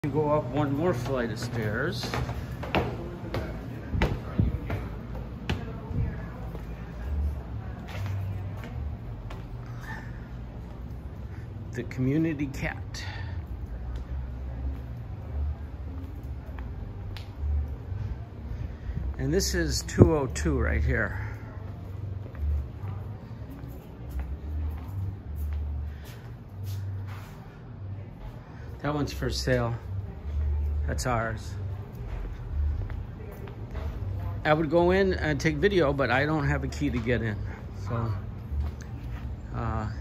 You go up one more flight of stairs. The community cat. And this is 202 right here. That one's for sale. That's ours. I would go in and take video, but I don't have a key to get in. So,